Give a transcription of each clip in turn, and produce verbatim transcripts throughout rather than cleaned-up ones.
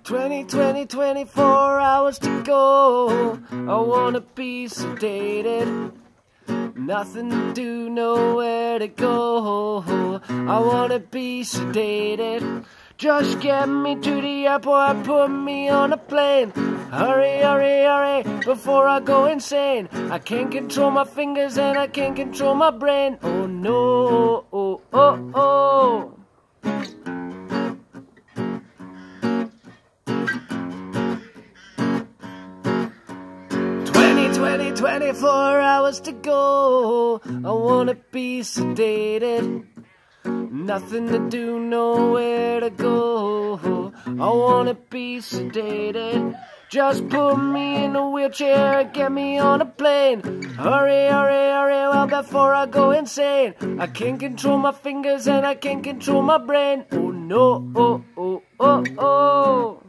twenty, twenty, twenty-four hours to go. I wanna be sedated. Nothing to do, nowhere to go. I wanna be sedated. Just get me to the airport, put me on a plane. Hurry, hurry, hurry, before I go insane. I can't control my fingers and I can't control my brain. Oh no, oh, oh, oh. twenty, twenty, twenty-four hours to go. I wanna be sedated. Nothing to do, nowhere to go. I wanna be sedated. Just put me in a wheelchair and get me on a plane. Hurry, hurry, hurry, well before I go insane. I can't control my fingers and I can't control my brain. Oh no, oh, oh, oh, oh.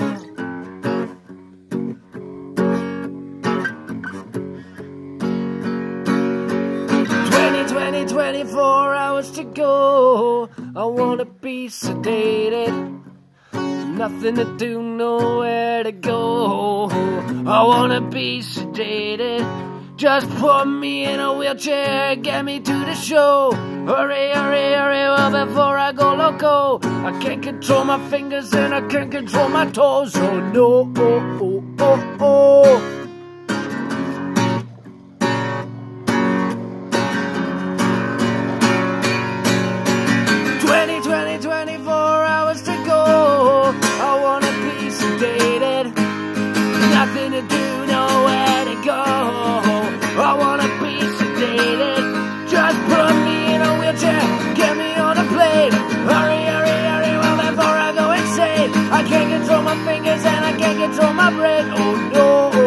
twenty, twenty-four hours to go. I wanna be sedated. Nothing to do, nowhere to go. I wanna be sedated. Just put me in a wheelchair, get me to the show. Hurry, hurry, hurry, well before I go loco. I can't control my fingers and I can't control my toes. Oh no, oh, oh, oh, oh. twenty, twenty, twenty-four hours to go. I wanna be sedated. Nothing to do, nowhere to go. I wanna be sedated. Just put me in a wheelchair, get me on a plane. Hurry, hurry, hurry, well before I go insane. I can't control my fingers and I can't control my brain. Oh no.